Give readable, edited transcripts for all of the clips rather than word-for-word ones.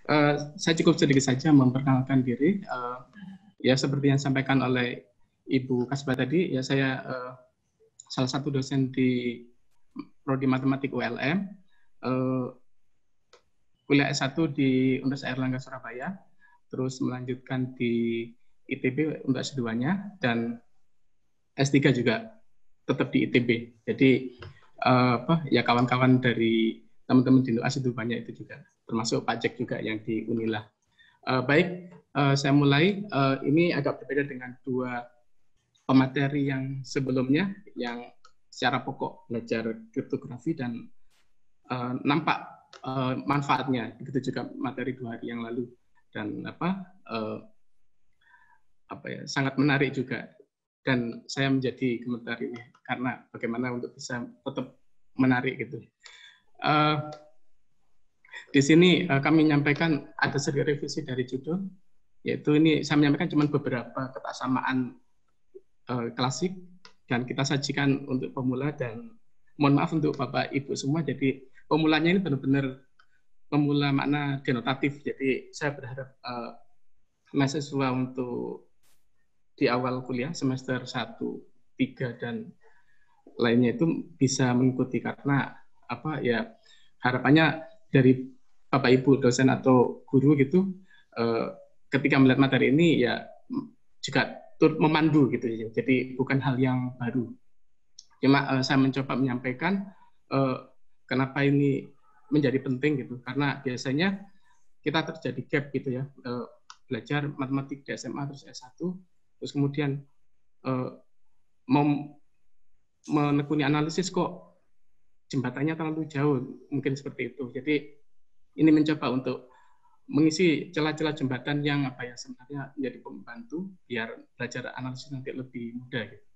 Saya cukup sedikit saja memperkenalkan diri. Ya seperti yang disampaikan oleh Ibu Kasbah tadi, ya saya salah satu dosen di Prodi Matematik ULM, kuliah S1 di Universitas Airlangga Surabaya, terus melanjutkan di ITB untuk S2-nya, dan S3 juga tetap di ITB. Jadi ya kawan-kawan dari teman-teman di UAS itu banyak itu juga, termasuk Pak Jack juga yang di Unila. Baik, saya mulai. Ini agak berbeda dengan dua pemateri yang sebelumnya, yang secara pokok belajar kriptografi dan nampak manfaatnya. Begitu juga materi 2 hari yang lalu, dan sangat menarik juga. Dan saya menjadi komentar ini karena bagaimana untuk bisa tetap menarik gitu. Di sini kami menyampaikan ada sedikit revisi dari judul, yaitu ini saya menyampaikan cuma beberapa ketaksamaan klasik dan kita sajikan untuk pemula, dan mohon maaf untuk Bapak Ibu semua, jadi pemulanya ini benar-benar pemula makna denotatif. Jadi saya berharap mahasiswa untuk di awal kuliah semester 1, 3 dan lainnya itu bisa mengikuti, karena harapannya dari Bapak Ibu dosen atau guru gitu ketika melihat materi ini ya juga turut memandu gitu ya. Jadi bukan hal yang baru. Cuma saya mencoba menyampaikan kenapa ini menjadi penting gitu, karena biasanya kita terjadi gap gitu ya, belajar matematik di SMA terus S1, terus kemudian mau menekuni analisis kok jembatannya terlalu jauh, mungkin seperti itu. Jadi ini mencoba untuk mengisi celah-celah jembatan yang sebenarnya menjadi pembantu biar belajar analisis nanti lebih mudah gitu.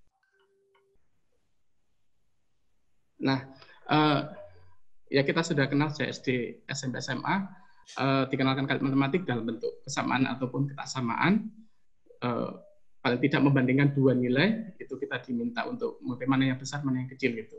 Nah, ya kita sudah kenal sejak SD, SMP, SMA, dikenalkan kalimat matematik dalam bentuk kesamaan ataupun ketaksamaan. Paling tidak membandingkan dua nilai, itu kita diminta untuk mana yang besar, mana yang kecil gitu.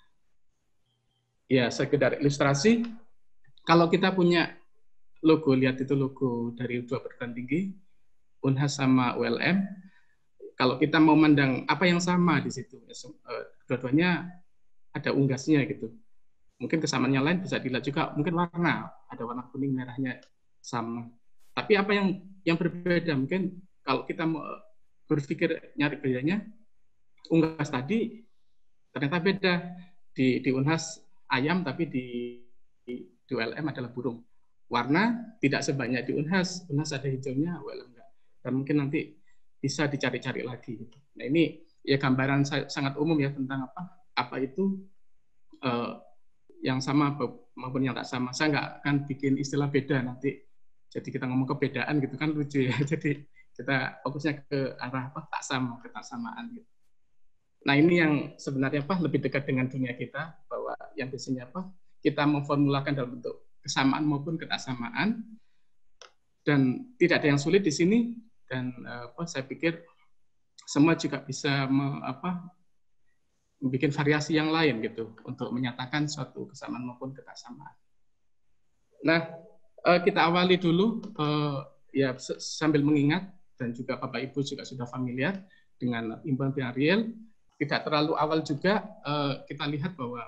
Ya, sekedar ilustrasi, kalau kita punya logo, lihat itu logo dari dua perguruan tinggi, Unhas sama ULM, kalau kita mau memandang apa yang sama di situ, dua-duanya ada unggasnya gitu. Mungkin kesamaannya lain bisa dilihat juga, mungkin warna, ada warna kuning, merahnya sama. Tapi apa yang berbeda, mungkin kalau kita mau berpikir nyari bedanya, unggas tadi ternyata beda. Di Unhas ayam, tapi di ULM adalah burung. Warna tidak sebanyak di Unhas ada hijaunya, ULM enggak. Dan mungkin nanti bisa dicari-cari lagi. Nah ini ya gambaran sangat umum ya tentang apa itu yang sama maupun yang tak sama. Saya nggak akan bikin istilah beda nanti. Jadi kita ngomong kebedaan gitu kan lucu ya. Jadi kita fokusnya ke arah tak sama, ketaksamaan gitu. Nah ini yang sebenarnya lebih dekat dengan dunia kita, bahwa yang biasanya kita memformulakan dalam bentuk kesamaan maupun ketaksamaan, dan tidak ada yang sulit di sini, dan saya pikir semua juga bisa membuat variasi yang lain gitu untuk menyatakan suatu kesamaan maupun ketaksamaan. Nah kita awali dulu ya sambil mengingat, dan juga Bapak Ibu juga sudah familiar dengan imbangan bilangan real. Tidak terlalu awal juga, kita lihat bahwa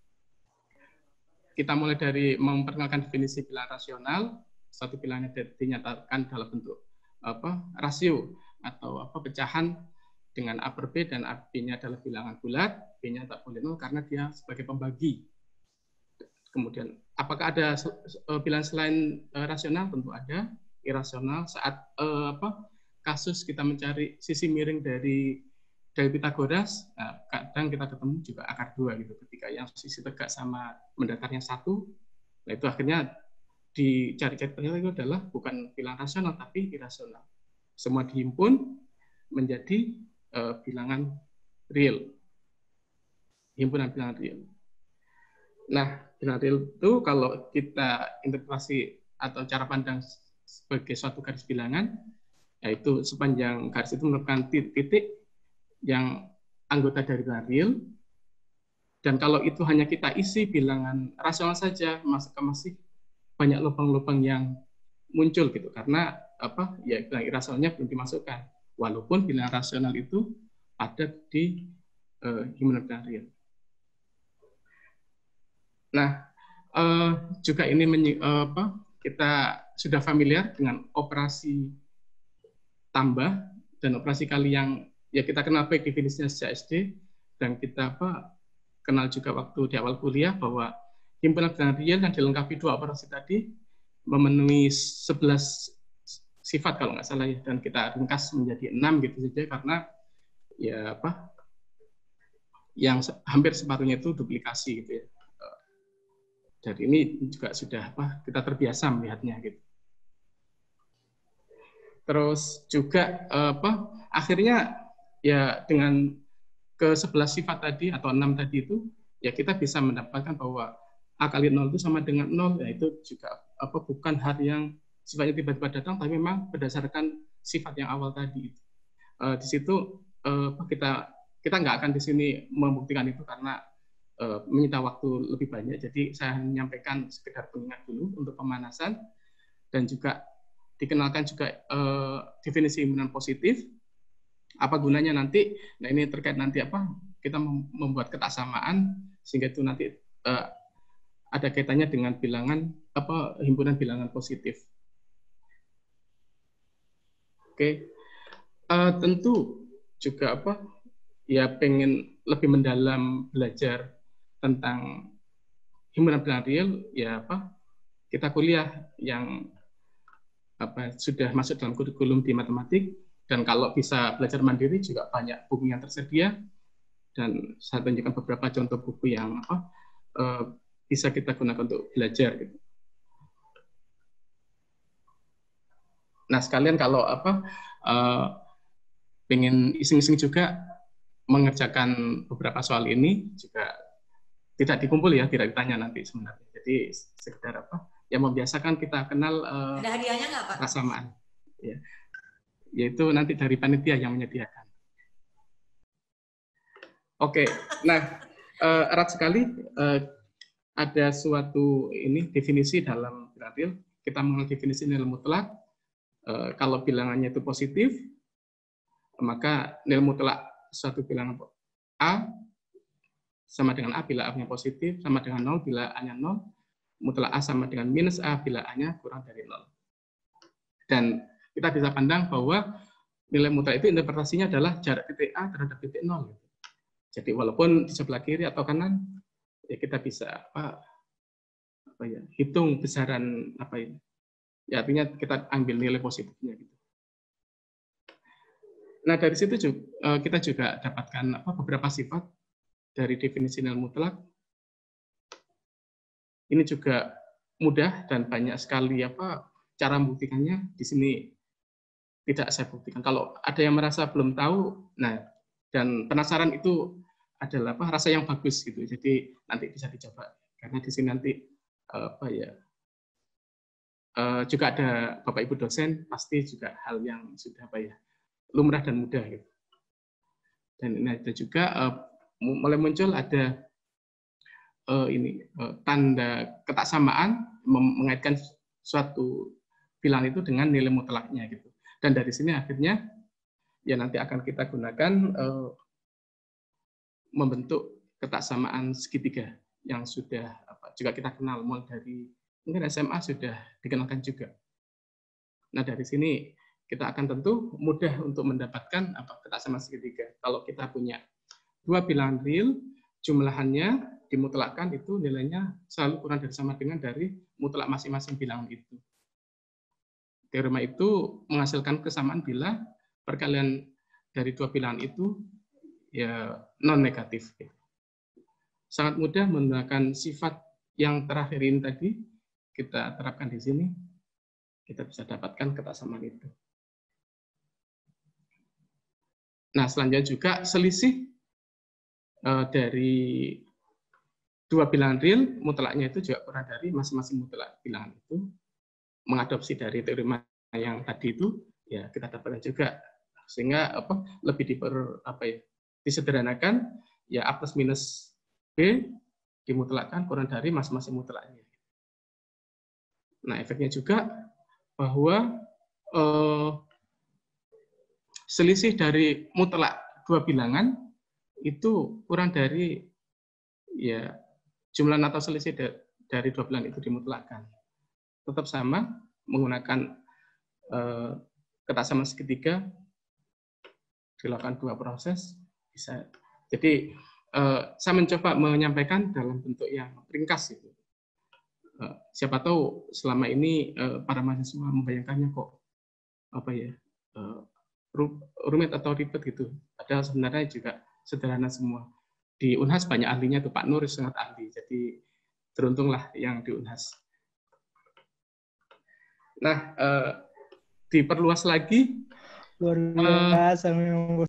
kita mulai dari memperkenalkan definisi bilangan rasional. Satu bilangan dinyatakan dalam bentuk rasio atau pecahan dengan A per B, dan B-nya adalah bilangan bulat, B-nya tak boleh nol karena dia sebagai pembagi. Kemudian apakah ada bilangan selain rasional? Tentu ada. Irasional saat kasus kita mencari sisi miring dari Pitagoras, kadang kita ketemu juga akar 2 gitu. Ketika yang sisi tegak sama mendatarnya 1, nah itu akhirnya dicari-cari ternyata itu adalah bukan bilangan rasional tapi irasional. Semua dihimpun menjadi bilangan real. Himpunan bilangan real. Nah, bilangan real itu kalau kita interpretasi atau cara pandang sebagai suatu garis bilangan, yaitu sepanjang garis itu merupakan titik yang anggota dari bilangan real, dan kalau itu hanya kita isi bilangan rasional saja, maka masih banyak lubang-lubang yang muncul gitu karena ya bilangan irasionalnya belum dimasukkan walaupun bilangan rasional itu ada di himpunan bilangan real. Nah, juga ini kita sudah familiar dengan operasi tambah dan operasi kali yang ya kita kenal baik definisinya sejak SD dan kita kenal juga waktu di awal kuliah bahwa himpunan bilangan real yang dilengkapi dua operasi tadi memenuhi 11 sifat kalau nggak salah ya, dan kita ringkas menjadi 6 gitu saja karena ya yang hampir separuhnya itu duplikasi gitu ya. Dan ini juga sudah kita terbiasa melihatnya gitu. Terus juga akhirnya ya dengan ke-11 sifat tadi atau 6 tadi itu ya kita bisa mendapatkan bahwa A kali 0 itu sama dengan 0, ya itu juga bukan hal yang sifatnya tiba-tiba datang, tapi memang berdasarkan sifat yang awal tadi. Di situ kita nggak akan di sini membuktikan itu karena menyita waktu lebih banyak, jadi saya menyampaikan sekedar pengingat dulu untuk pemanasan dan juga dikenalkan juga definisi himpunan positif. Apa gunanya nanti? Nah ini terkait nanti kita membuat ketaksamaan sehingga itu nanti ada kaitannya dengan bilangan himpunan bilangan positif. Oke, tentu juga ya pengen lebih mendalam belajar tentang himpunan bilangan real ya kita kuliah yang sudah masuk dalam kurikulum di matematik, dan kalau bisa belajar mandiri juga banyak buku yang tersedia dan saya tunjukkan beberapa contoh buku yang bisa kita gunakan untuk belajar gitu. Nah sekalian kalau pengen iseng-iseng juga mengerjakan beberapa soal ini juga tidak dikumpul ya, tidak ditanya nanti sebenarnya. Jadi sekedar yang membiasakan kita kenal ada hadiahnya nggak Pak? Kesamaan. Ya. Yaitu nanti dari panitia yang menyediakan. Oke, nah erat sekali ada suatu definisi dalam bilangan real. Kita mengenal definisi nilai mutlak. Kalau bilangannya itu positif, maka nilai mutlak suatu bilangan A sama dengan A bila A-nya positif, sama dengan 0 bila A-nya 0, mutlak A sama dengan minus A bila A-nya kurang dari 0. Dan kita bisa pandang bahwa nilai mutlak itu interpretasinya adalah jarak titik A terhadap titik 0. Jadi walaupun di sebelah kiri atau kanan, ya kita bisa hitung besaran ya artinya kita ambil nilai positifnya gitu. Nah dari situ juga, kita juga dapatkan beberapa sifat dari definisi nilai mutlak. Ini juga mudah dan banyak sekali cara membuktikannya. Di sini tidak saya buktikan. Kalau ada yang merasa belum tahu, nah dan penasaran itu adalah rasa yang bagus gitu. Jadi nanti bisa dicoba karena di sini nanti juga ada Bapak Ibu dosen, pasti juga hal yang sudah lumrah dan mudah gitu. Dan ini ada juga mulai muncul ada tanda ketaksamaan mengaitkan suatu bilangan itu dengan nilai mutlaknya gitu. Dan dari sini akhirnya ya nanti akan kita gunakan membentuk ketaksamaan segitiga yang sudah juga kita kenal mulai dari mungkin SMA sudah dikenalkan juga. Nah dari sini kita akan tentu mudah untuk mendapatkan ketaksamaan segitiga. Kalau kita punya dua bilangan real, jumlahannya dimutlakkan itu nilainya selalu kurang dari sama dengan dari mutlak masing-masing bilangan itu. Teorema itu menghasilkan kesamaan bila perkalian dari dua bilangan itu ya non negatif. Sangat mudah menggunakan sifat yang terakhir ini tadi kita terapkan di sini, kita bisa dapatkan ketaksamaan itu. Nah selanjutnya juga selisih dari dua bilangan real mutlaknya itu juga kurang dari masing-masing mutlak bilangan itu. Mengadopsi dari teorema yang tadi itu ya kita dapatkan juga, sehingga lebih disederhanakan ya A plus minus B dimutlakkan kurang dari masing-masing mutlaknya. Nah efeknya juga bahwa selisih dari mutlak dua bilangan itu kurang dari ya jumlah atau selisih dari dua bilangan itu dimutlakkan. Tetap sama menggunakan ketaksamaan segitiga, dilakukan dua proses bisa. Jadi saya mencoba menyampaikan dalam bentuk yang ringkas itu. Siapa tahu selama ini para mahasiswa membayangkannya kok apa ya rumit atau ribet gitu. Padahal sebenarnya juga sederhana semua. Di Unhas banyak ahlinya tuh, Pak Nur sangat ahli. Jadi beruntunglah yang di Unhas. Nah, diperluas lagi. Luar biasa memang.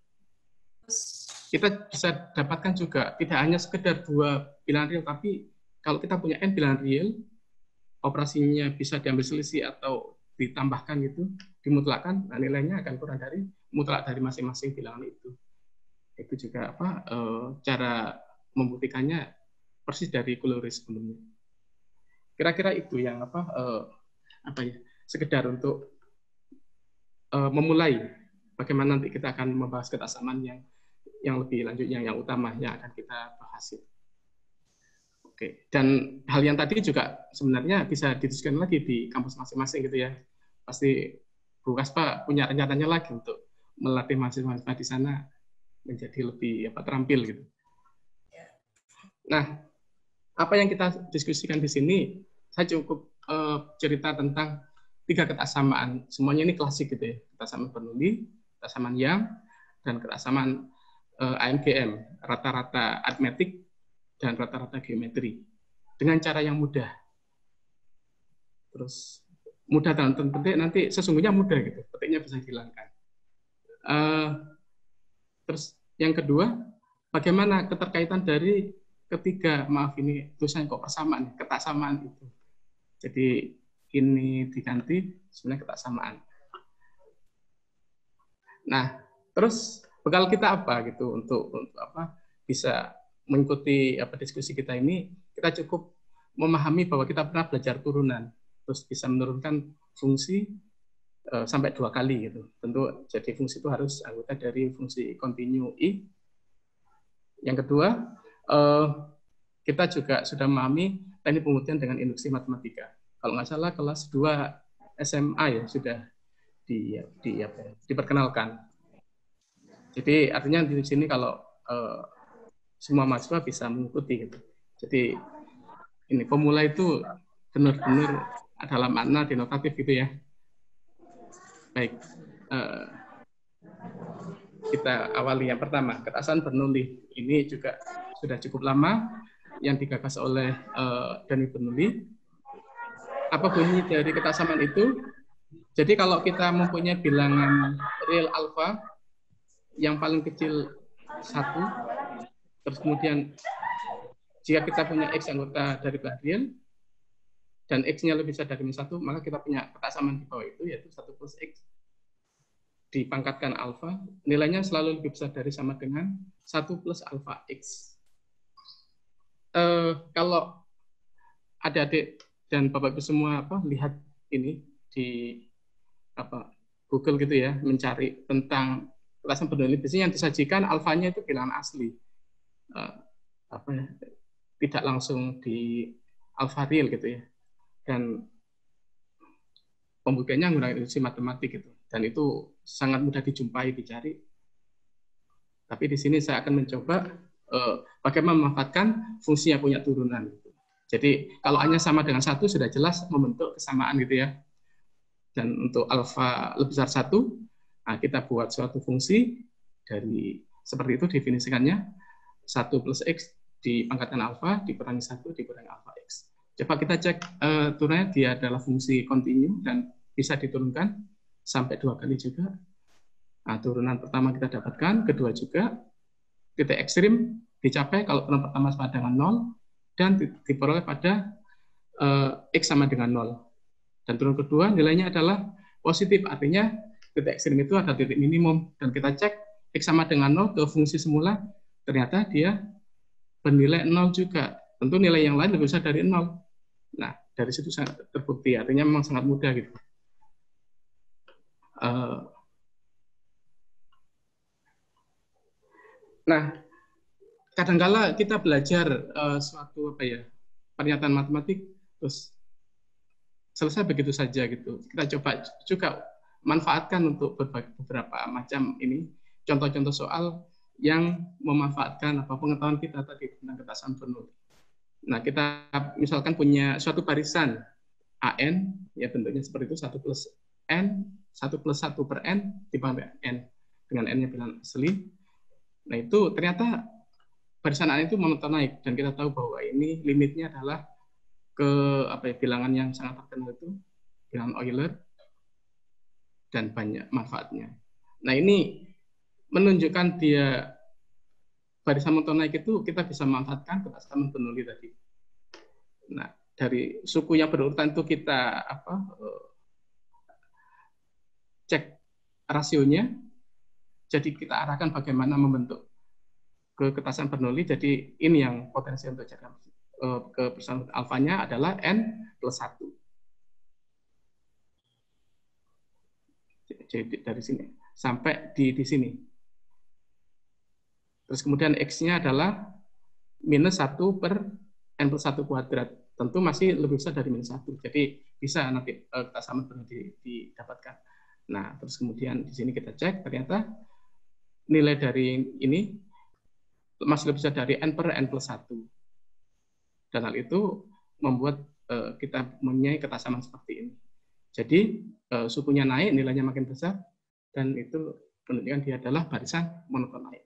Kita bisa dapatkan juga tidak hanya sekedar dua bilangan real, tapi kalau kita punya n bilangan real, operasinya bisa diambil selisih atau ditambahkan gitu, dimutlakkan, nah nilainya akan kurang dari mutlak dari masing-masing bilangan itu. Itu juga apa cara membuktikannya persis dari Euler sebelumnya. Kira-kira itu yang apa ya, sekedar untuk memulai bagaimana nanti kita akan membahas ketaksamaan yang lebih lanjutnya, yang utama yang akan kita bahas. Oke, dan hal yang tadi juga sebenarnya bisa didiskusikan lagi di kampus masing-masing gitu ya. Pasti Bu Kaspa punya rencananya lagi untuk melatih mahasiswa di sana menjadi lebih terampil gitu. Nah, apa yang kita diskusikan di sini, saya cukup cerita tentang 3 ketaksamaan. Semuanya ini klasik gitu ya. Ketaksamaan Bernoulli, ketaksamaan Young, dan ketaksamaan AMGM, rata-rata aritmetik dan rata-rata geometri dengan cara yang mudah. Terus mudah dalam tanda petik nanti sesungguhnya mudah gitu, petiknya bisa dihilangkan. Terus yang kedua, bagaimana keterkaitan dari ketiga, maaf ini tulisannya kok persamaan, ketaksamaan itu. Jadi ini diganti sebenarnya ketaksamaan. Nah, terus bekal kita apa gitu untuk apa bisa mengikuti diskusi kita ini, kita cukup memahami bahwa kita pernah belajar turunan, terus bisa menurunkan fungsi sampai 2 kali gitu. Tentu jadi fungsi itu harus anggota dari fungsi kontinu I. Yang kedua, kita juga sudah memahami teknik pembuktian dengan induksi matematika. Kalau nggak salah kelas 2 SMA ya sudah diperkenalkan. Jadi artinya di sini kalau semua mahasiswa bisa mengikuti gitu. Jadi ini pemula itu benar-benar adalah makna denotatif gitu ya. Baik, kita awali yang pertama, ketaksamaan Bernoulli. Ini juga sudah cukup lama yang digagas oleh Denis Bernoulli. Apa bunyi dari ketaksamaan itu? Jadi kalau kita mempunyai bilangan real alfa yang paling kecil 1, terus kemudian jika kita punya X anggota dari bilangan real, dan X-nya lebih besar dari -1, maka kita punya ketaksamaan di bawah itu, yaitu 1 plus X dipangkatkan alfa, nilainya selalu lebih besar dari sama dengan 1 plus alfa X. Kalau adik-adik dan Bapak-Ibu semua lihat ini di Google gitu ya, mencari tentang ketaksamaan Bernoulli, biasanya yang disajikan alfanya itu bilangan asli. Tidak langsung di alfa real gitu ya, dan pembuktiannya menggunakan induksi matematik gitu, dan itu sangat mudah dijumpai, dicari. Tapi di sini saya akan mencoba bagaimana memanfaatkan fungsi yang punya turunan. Jadi kalau hanya sama dengan 1 sudah jelas membentuk kesamaan gitu ya. Dan untuk alfa lebih besar 1, nah kita buat suatu fungsi dari seperti itu definisikannya, 1 plus X dipangkatkan alfa dikurangi 1 dikurangi alfa X. Coba kita cek turunannya, dia adalah fungsi kontinu dan bisa diturunkan sampai 2 kali juga. Nah, turunan pertama kita dapatkan, kedua juga. Titik ekstrim dicapai kalau turunan pertama sama dengan 0 dan diperoleh pada X sama dengan 0. Dan turunan kedua nilainya adalah positif, artinya titik ekstrim itu ada titik minimum. Dan kita cek X sama dengan 0 ke fungsi semula, ternyata dia bernilai 0 juga. Tentu nilai yang lain lebih besar dari 0. Nah, dari situ sangat terbukti, artinya memang sangat mudah gitu. Nah, kadangkala kita belajar suatu pernyataan matematik terus selesai begitu saja gitu. Kita coba juga manfaatkan untuk beberapa macam ini contoh-contoh soal yang memanfaatkan pengetahuan kita tadi tentang ketasan Bernoulli. Nah, kita misalkan punya suatu barisan AN, ya bentuknya seperti itu, 1 plus N, 1 plus 1 per N dibanding N, dengan N-nya bilangan asli. Nah, itu ternyata barisan AN itu monotonaik, dan kita tahu bahwa ini limitnya adalah ke bilangan yang sangat terkenal itu, bilangan Euler, dan banyak manfaatnya. Nah, ini menunjukkan dia barisan monotonaik itu kita bisa manfaatkan ketasan Bernoulli tadi. Nah, dari suku yang berurutan itu kita cek rasionya, jadi kita arahkan bagaimana membentuk ke ketasan Bernoulli. Jadi ini yang potensi untuk cek kebersamaan alfanya adalah N plus 1. Jadi dari sini sampai di sini. Terus kemudian X-nya adalah minus 1 per N plus 1 kuadrat. Tentu masih lebih besar dari minus 1. Jadi bisa nanti ketasan Bernoulli didapatkan. Nah, terus kemudian di sini kita cek, ternyata nilai dari ini masih lebih besar dari N per N plus 1. Dan hal itu membuat kita mempunyai ketasaman seperti ini. Jadi sukunya naik, nilainya makin besar, dan itu menunjukkan dia adalah barisan monotonaik.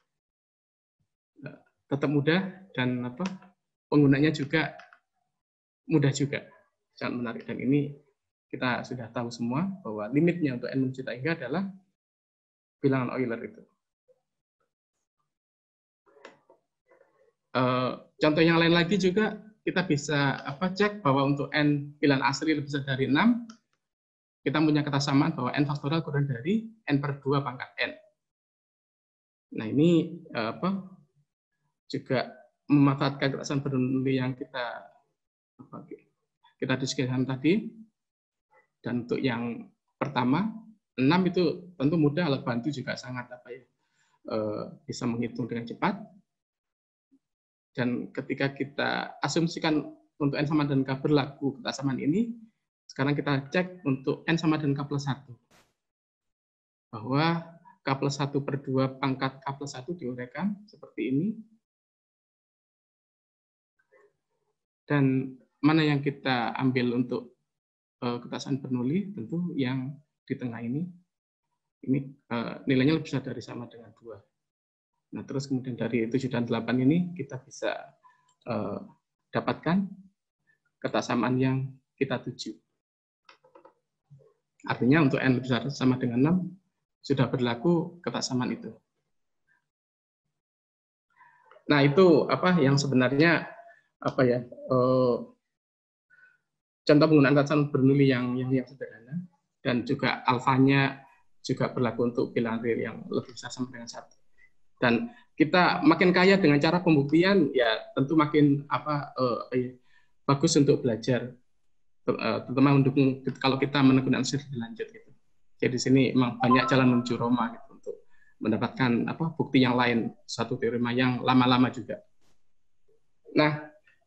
Tetap mudah, dan penggunanya juga mudah juga, sangat menarik. Dan ini kita sudah tahu semua bahwa limitnya untuk N menuju hingga adalah bilangan Euler itu. Contoh yang lain lagi juga kita bisa cek bahwa untuk N bilangan asli lebih besar dari 6, kita punya ketasamaan bahwa N faktorial kurang dari N per 2 pangkat N. Nah, ini juga memanfaatkan ketasan Bernoulli yang kita diskusikan tadi. Dan untuk yang pertama, 6 itu tentu mudah, alat bantu juga sangat bisa menghitung dengan cepat. Dan ketika kita asumsikan untuk N sama dengan K berlaku ketasamaan ini, sekarang kita cek untuk N sama dengan K plus 1. Bahwa K plus 1 per 2 pangkat K plus 1 diuraikan seperti ini. Dan mana yang kita ambil untuk ketasan Bernoulli? Tentu yang di tengah ini. Ini nilainya lebih besar dari sama dengan 2. Nah, terus kemudian dari 7 dan 8 ini kita bisa dapatkan ketasamaan yang kita tuju. Artinya untuk N lebih besar sama dengan 6 sudah berlaku ketasamaan itu. Nah, itu yang sebenarnya contoh penggunaan ketasamaan Bernoulli yang sederhana, dan juga alfanya juga berlaku untuk bilangan real yang lebih besar sama dengan 1. Dan kita makin kaya dengan cara pembuktian, ya tentu makin bagus untuk belajar, terutama mendukung kalau kita menekuni analisis lebih lanjut gitu. Jadi di sini memang banyak jalan menuju Roma gitu, untuk mendapatkan bukti yang lain, satu teorema yang lama-lama juga. Nah,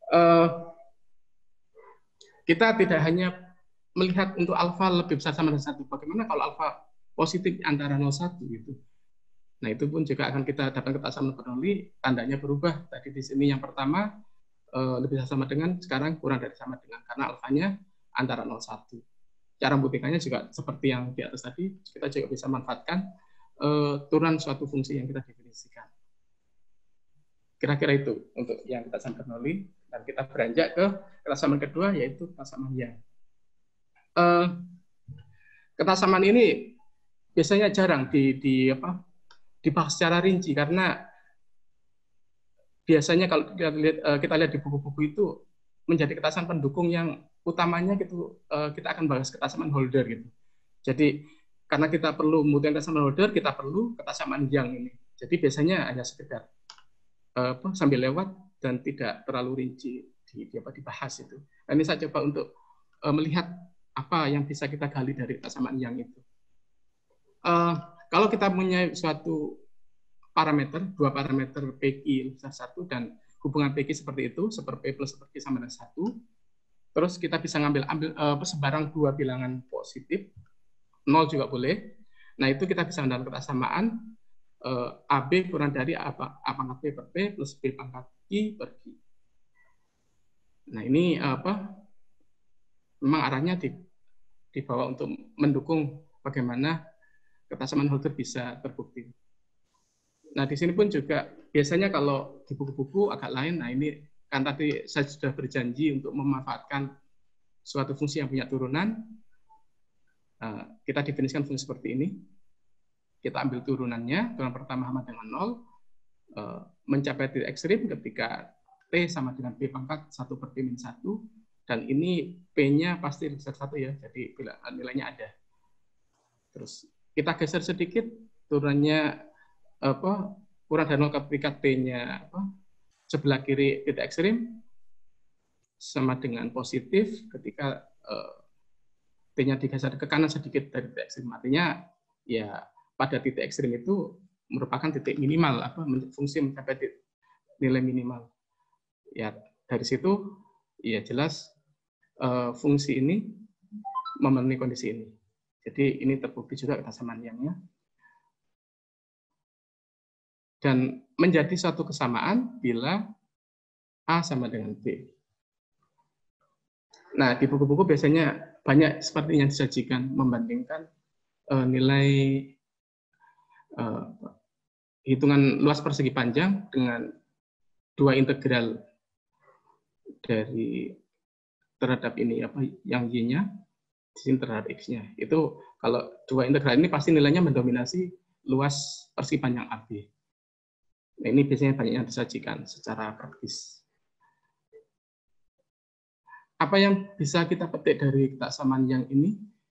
kita tidak hanya melihat untuk alfa lebih besar sama dengan 1. Bagaimana kalau alfa positif antara 0,1 gitu. Nah, itu pun juga akan kita dapat ketasamaan Bernoulli, tandanya berubah. Tadi di sini yang pertama lebih sama dengan, sekarang kurang dari sama dengan, karena alfanya antara 0,1. Cara membuktikannya juga seperti yang di atas tadi, kita juga bisa manfaatkan turunan suatu fungsi yang kita definisikan. Kira-kira itu untuk yang ketasamaan Bernoulli, dan kita beranjak ke ketasamaan kedua, yaitu ketasamaan Young. Ketasamaan ini biasanya jarang dibahas secara rinci, karena biasanya kalau kita lihat di buku-buku itu menjadi ketasamaan pendukung yang utamanya gitu, kita akan bahas ketasamaan Holder gitu. Jadi karena kita perlu membuktikan ketasamaan Holder, kita perlu ketasamaan Young ini. Jadi biasanya hanya sekedar sambil lewat dan tidak terlalu rinci dibahas itu. Dan ini saya coba untuk melihat apa yang bisa kita gali dari ketasamaan Young itu. kalau kita punya suatu parameter, dua parameter PQ besar 1 dan hubungan PQ seperti itu, seper P plus seper Q sama dengan 1, terus kita bisa ambil sebarang dua bilangan positif, 0 juga boleh. Nah, itu kita bisa mendapatkan kesamaan AB kurang dari A pangkat P per P plus B pangkat Q per Q. Nah, ini memang arahnya dibawa untuk mendukung bagaimana kesamaan Holder bisa terbukti. Nah, di sini pun juga biasanya kalau di buku-buku agak lain. Nah, ini kan tadi saya sudah berjanji untuk memanfaatkan suatu fungsi yang punya turunan. Kita definisikan fungsi seperti ini. Kita ambil turunannya, turunan pertama sama dengan 0, mencapai titik ekstrim ketika T sama dengan P pangkat 1 per P min 1, dan ini P-nya pasti besar 1 ya, jadi nilainya ada. Terus kita geser sedikit, turunannya kurang dari 0 ketika T-nya sebelah kiri titik ekstrim sama dengan positif ketika T-nya digeser ke kanan sedikit dari titik ekstrim. Artinya ya pada titik ekstrim itu merupakan titik minimal, fungsi mencapai nilai minimal. Ya, dari situ ya jelas fungsi ini memenuhi kondisi ini. Jadi ini terbukti juga kesamaan Young-nya. Dan menjadi suatu kesamaan bila A sama dengan B. Nah, di buku-buku biasanya banyak seperti yang disajikan membandingkan nilai hitungan luas persegi panjang dengan dua integral dari terhadap ini yang Y-nya, di sini terhadap X-nya. Itu kalau dua integral ini pasti nilainya mendominasi luas persegi panjang AB. Nah, ini biasanya banyak yang disajikan secara praktis. Apa yang bisa kita petik dari kesamaan yang ini?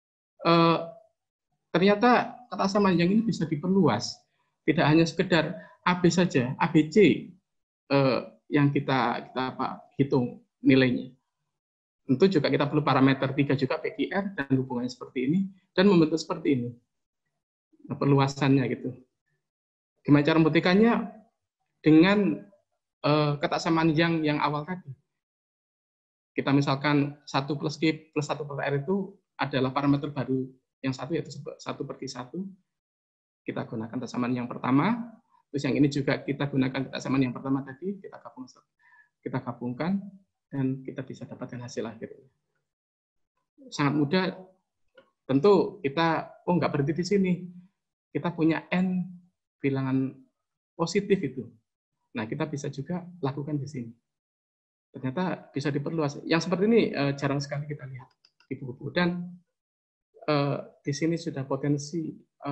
Ternyata kesamaan yang ini bisa diperluas. Tidak hanya sekedar AB saja, ABC yang kita hitung nilainya. Tentu juga kita perlu parameter 3 juga PQR dan hubungannya seperti ini dan membentuk seperti ini. Nah, perluasannya gitu. Gimana cara membuktikannya? Dengan kesamaan yang awal tadi. Kita misalkan 1 plus Q plus 1 per R itu adalah parameter baru yang satu, yaitu 1 per Q1. Kita gunakan kesamaan yang pertama, terus yang ini juga kita gunakan kesamaan yang pertama tadi, kita gabungkan, dan kita bisa dapatkan hasil akhir. Sangat mudah. Tentu kita nggak berhenti di sini. Kita punya N bilangan positif itu. Nah, kita bisa juga lakukan di sini. Ternyata bisa diperluas. Yang seperti ini jarang sekali kita lihat di buku-buku. Dan di sini sudah potensi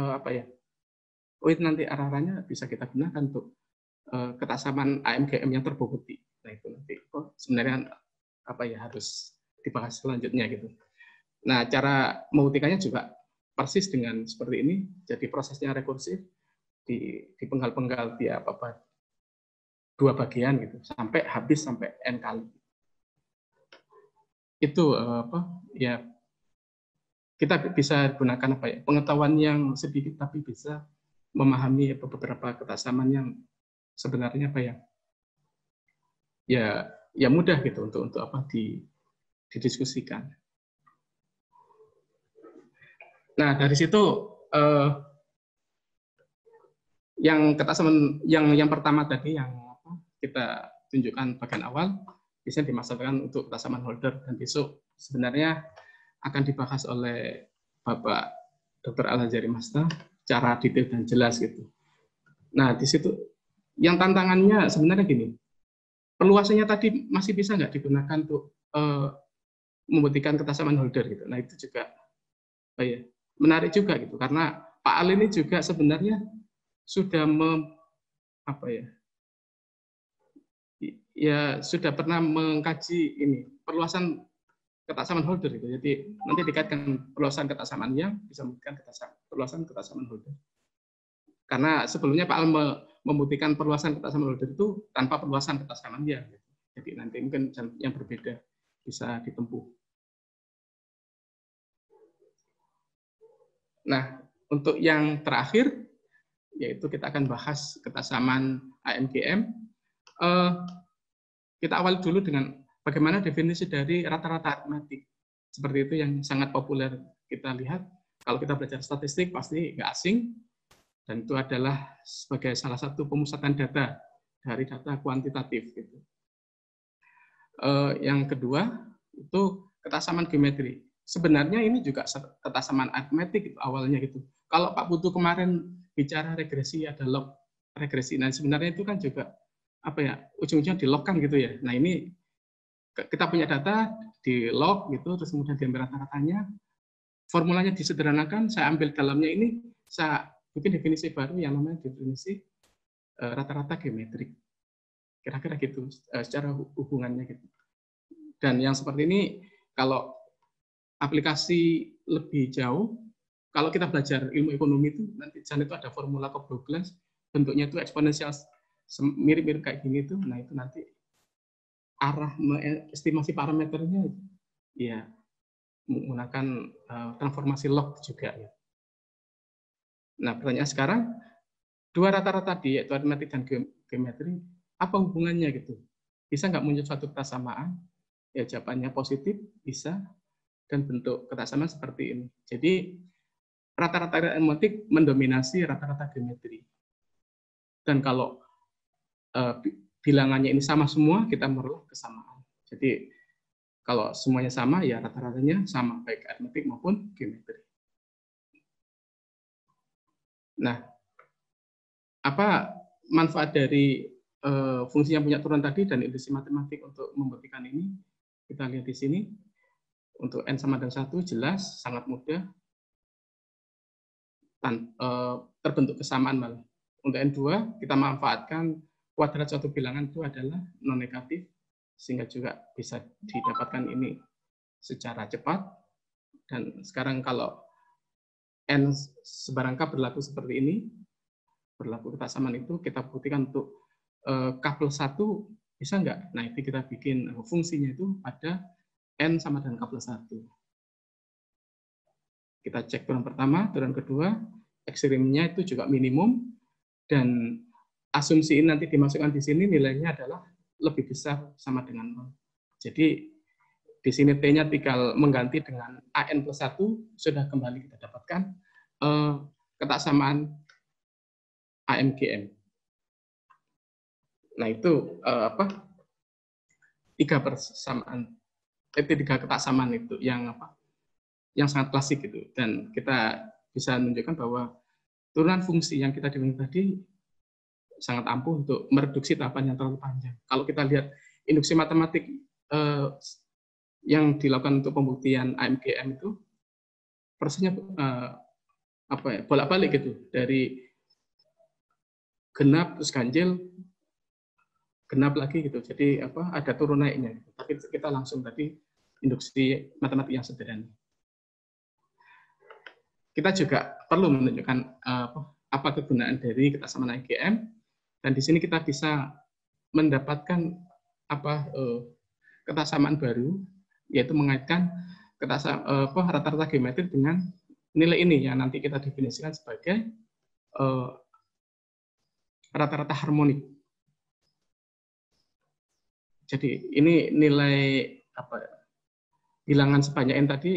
nanti arah-arahnya bisa kita gunakan untuk kesamaan AMGM yang terbukti. Nah, itu nanti sebenarnya harus dibahas selanjutnya gitu. Nah, cara membuktikannya juga persis dengan seperti ini. Jadi prosesnya rekursif, dipenggal-penggal dia dua bagian gitu sampai habis sampai n kali. Itu ya kita bisa gunakan pengetahuan yang sedikit tapi bisa memahami beberapa kesamaan yang sebenarnya ya mudah gitu untuk didiskusikan. Nah, dari situ yang kesamaan yang pertama tadi yang kita tunjukkan bagian awal bisa dimaksudkan untuk kesamaan Holder, dan besok sebenarnya akan dibahas oleh Bapak Dr. Al-Azhari Masta secara detail dan jelas gitu. Nah, di situ yang tantangannya sebenarnya gini, perluasannya tadi masih bisa nggak digunakan untuk membuktikan kesamaan Holder gitu. Nah, itu juga menarik juga gitu, karena Pak Al ini juga sebenarnya sudah sudah pernah mengkaji ini perluasan kesamaan Holder itu. Jadi nanti dikaitkan perluasan kesamaan yang bisa membuktikan perluasan kesamaan Holder. Karena sebelumnya Pak Al membuktikan perluasan kesamaan Holder itu tanpa perluasan kesamaan yang. Jadi nanti mungkin yang berbeda bisa ditempuh. Nah, Untuk yang terakhir, yaitu kita akan bahas ketasamaan AMGM. Kita awali dulu dengan bagaimana definisi dari rata-rata aritmetik. Seperti itu yang sangat populer kita lihat. Kalau kita belajar statistik pasti nggak asing, dan itu adalah sebagai salah satu pemusatan data dari data kuantitatif. Gitu. Yang kedua itu ketasamaan geometri. Sebenarnya ini juga ketasamaan aritmetik itu awalnya gitu. Kalau Pak Putu kemarin bicara regresi ada log regresi, nah sebenarnya itu kan juga apa ya, ujung-ujungnya di log kan gitu ya. Nah ini kita punya data di log gitu, terus kemudian diambil rata-ratanya, formulanya disederhanakan, saya ambil dalamnya ini, saya bikin definisi baru yang namanya definisi rata-rata geometrik. Kira-kira gitu secara hubungannya gitu. Dan yang seperti ini kalau aplikasi lebih jauh, kalau kita belajar ilmu ekonomi itu nanti di sana itu ada formula Cobb-Douglas, bentuknya itu eksponensial mirip-mirip kayak gini itu. Nah itu nanti arah estimasi parameternya ya menggunakan transformasi log juga ya. Nah pertanyaan sekarang, dua rata-rata tadi yaitu aritmetik dan geometri, apa hubungannya gitu? Bisa nggak muncul suatu kesamaan? Ya jawabannya positif, bisa, dan bentuk ketasamaan seperti ini. Jadi rata-rata aritmetik mendominasi rata-rata geometri. Dan kalau bilangannya ini sama semua, kita merubah kesamaan. Jadi kalau semuanya sama, ya rata-ratanya sama, baik aritmetik maupun geometri. Nah, apa manfaat dari fungsi yang punya turunan tadi dan induksi matematik untuk membuktikan ini? Kita lihat di sini. Untuk N sama dengan 1 jelas, sangat mudah. Terbentuk kesamaan malah. Untuk N2, kita manfaatkan kuadrat suatu bilangan itu adalah non-negatif, sehingga juga bisa didapatkan ini secara cepat. Dan sekarang kalau N sebarang K berlaku seperti ini, berlaku kesamaan itu, kita buktikan untuk K plus 1 bisa nggak? Nah, itu kita bikin fungsinya itu pada N sama dengan K plus 1. Kita cek turunan pertama, turunan kedua, ekstrimnya itu juga minimum, dan asumsi ini nanti dimasukkan di sini nilainya adalah lebih besar sama dengan 0. Jadi di sini T-nya tinggal mengganti dengan AN plus 1, sudah kembali kita dapatkan ketaksamaan AMGM. Nah itu tiga ketaksamaan itu yang sangat klasik gitu, dan kita bisa menunjukkan bahwa turunan fungsi yang kita definisikan tadi sangat ampuh untuk mereduksi tahapan yang terlalu panjang. Kalau kita lihat induksi matematik yang dilakukan untuk pembuktian AMGM itu prosesnya bolak-balik gitu, dari genap terus ganjil, genap lagi gitu. Jadi ada turun naiknya. Tapi kita langsung tadi induksi matematik yang sederhana. Kita juga perlu menunjukkan apa kegunaan dari ketaksamaan AMGM, dan di sini kita bisa mendapatkan ketaksamaan baru, yaitu mengaitkan rata-rata geometri dengan nilai ini yang nanti kita definisikan sebagai rata-rata harmonik. Jadi ini nilai bilangan sebanyak N tadi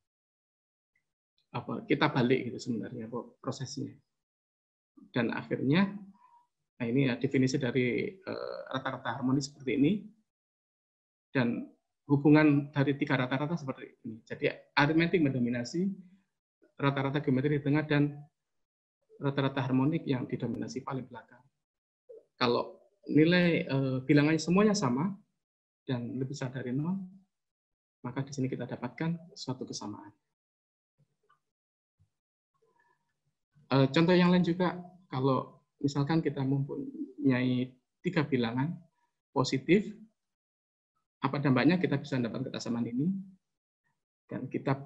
kita balik gitu sebenarnya prosesnya, dan akhirnya nah ini ya definisi dari rata-rata harmonis seperti ini, dan hubungan dari tiga rata-rata seperti ini. Jadi aritmetik mendominasi, rata-rata geometri di tengah, dan rata-rata harmonik yang didominasi paling belakang. Kalau nilai bilangannya semuanya sama dan lebih besar dari 0, maka di sini kita dapatkan suatu kesamaan. Contoh yang lain juga, kalau misalkan kita mempunyai 3 bilangan positif, apa dampaknya? Kita bisa mendapatkan ketaksamaan ini, dan kita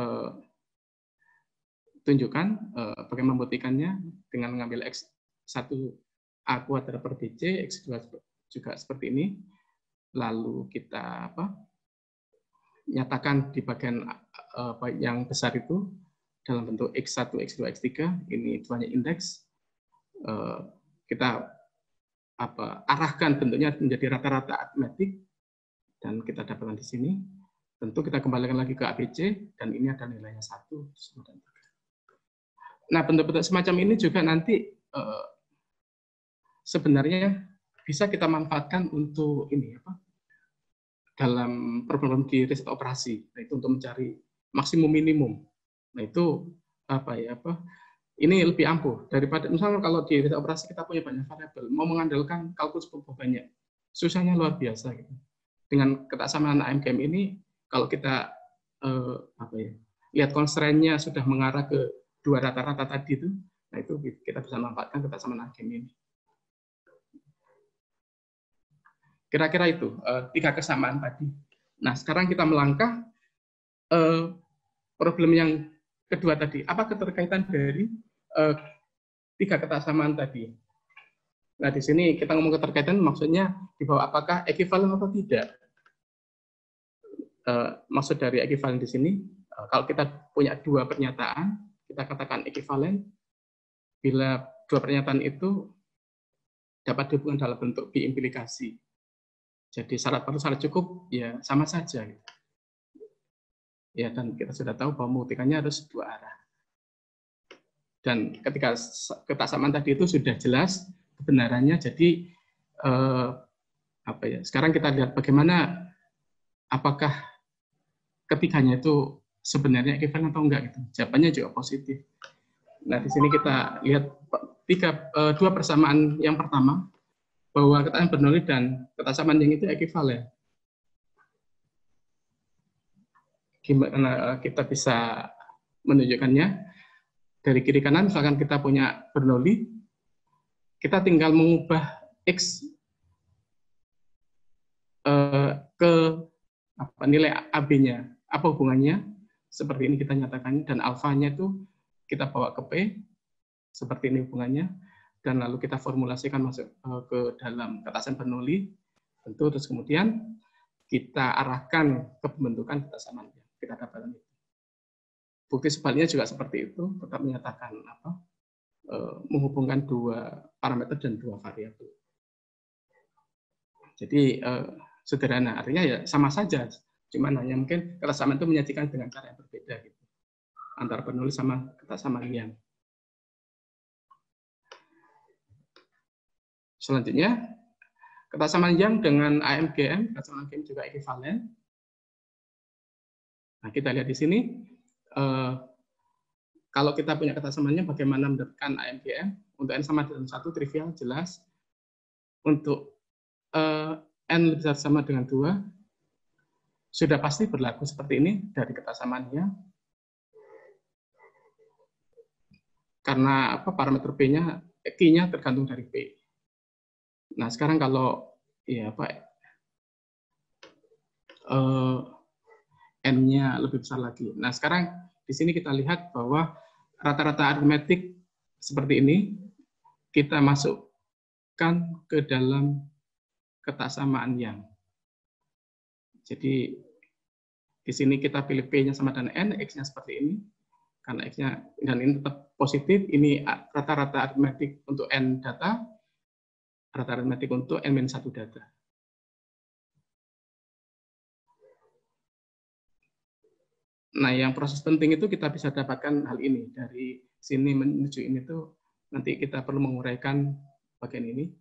tunjukkan bagaimana membuktikannya dengan mengambil X1A kuadrat per BC, X2 juga seperti ini, lalu kita nyatakan di bagian yang besar itu, dalam bentuk X1, X2, X3, ini duanya indeks, kita arahkan bentuknya menjadi rata-rata aritmetik, dan kita dapatkan di sini. Tentu kita kembalikan lagi ke ABC, dan ini ada nilainya 1, 2, dan 3. Nah, bentuk-bentuk semacam ini juga nanti sebenarnya bisa kita manfaatkan untuk ini dalam problem di riset operasi, itu untuk mencari maksimum minimum. Nah, itu ini lebih ampuh daripada misalnya kalau di riset operasi kita punya banyak variabel, mau mengandalkan kalkulus cukup banyak, susahnya luar biasa gitu. Dengan ketaksamaan AMGM ini, kalau kita lihat constraint-nya sudah mengarah ke dua rata-rata tadi itu, nah itu kita bisa manfaatkan ketaksamaan AMGM ini. Kira-kira itu 3 kesamaan tadi. Nah, sekarang kita melangkah problem yang kedua tadi. Apa keterkaitan dari 3 ketaksamaan tadi? Nah, di sini kita ngomong keterkaitan, maksudnya di bawah apakah ekivalen atau tidak. Maksud dari ekivalen di sini, kalau kita punya 2 pernyataan, kita katakan ekivalen bila 2 pernyataan itu dapat dihubungkan dalam bentuk biimplikasi. Jadi syarat perlu syarat cukup ya sama saja. Ya, dan kita sudah tahu bahwa membuktikannya harus 2 arah. Dan ketika ketaksamaan tadi itu sudah jelas kebenarannya, jadi sekarang kita lihat bagaimana apakah ketiganya itu sebenarnya ekivalen atau enggak gitu. Jawabannya juga positif. Nah, di sini kita lihat 2 persamaan. Yang pertama, bahwa ketaksamaan Bernoulli dan ketaksamaan yang itu ekivalen. Gimana kita bisa menunjukkannya? Dari kiri kanan, misalkan kita punya Bernoulli, kita tinggal mengubah X ke nilai AB-nya. Apa hubungannya? Seperti ini kita nyatakan, dan alfanya itu kita bawa ke P, seperti ini hubungannya, dan lalu kita formulasikan masuk ke dalam ketaksamaan Bernoulli, tentu, terus kemudian kita arahkan ke pembentukan ketaksamaan. Kita dapatkan itu. Bukti sebaliknya juga seperti itu, tetap menyatakan menghubungkan 2 parameter dan 2 variabel. Jadi sederhana, artinya ya sama saja, cuman hanya mungkin ketaksamaan itu menyajikan dengan cara yang berbeda gitu, antara Bernoulli sama ketaksamaan Young. Selanjutnya, ketaksamaan Young dengan AMGM, ketaksamaan AMGM juga ekivalen. Nah, kita lihat di sini, kalau kita punya ketaksamaannya, bagaimana mendapatkan AMGM? Untuk N sama dengan 1, trivial, jelas. Untuk N lebih besar sama dengan 2, sudah pasti berlaku seperti ini dari ketaksamaannya. Karena parameter P-nya, Q-nya tergantung dari P. Nah, sekarang kalau N-nya lebih besar lagi. Nah, sekarang di sini kita lihat bahwa rata-rata aritmetik seperti ini kita masukkan ke dalam ketaksamaan Young. Jadi di sini kita pilih P-nya sama dengan N, X-nya seperti ini. Karena X-nya, dan ini tetap positif, ini rata-rata aritmetik untuk N data, rata-rata aritmetik untuk N-1 data. Nah, yang proses penting itu kita bisa dapatkan hal ini. Dari sini menuju ini tuh nanti kita perlu menguraikan bagian ini.